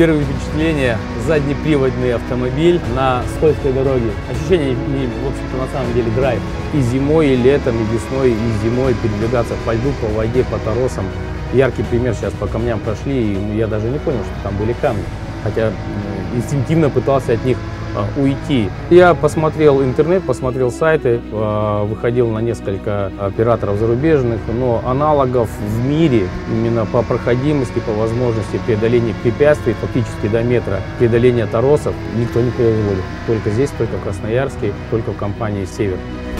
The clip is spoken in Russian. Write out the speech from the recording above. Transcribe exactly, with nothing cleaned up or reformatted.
Первые впечатления – заднеприводный автомобиль на скользкой дороге. Ощущение, в общем-то, на самом деле драйв. И зимой, и летом, и весной, и зимой передвигаться по льду, по воде, по торосам. Яркий пример, сейчас по камням прошли, и я даже не понял, что там были камни. Хотя инстинктивно пытался от них уйти. Я посмотрел интернет, посмотрел сайты, выходил на несколько операторов зарубежных, но аналогов в мире именно по проходимости, по возможности преодоления препятствий, фактически до метра преодоления торосов, никто не производит. Только здесь, только в Красноярске, только в компании «Север».